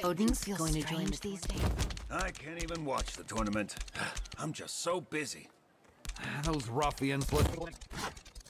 Odin's going to join these days. I can't even watch the tournament. I'm just so busy. Those ruffians look...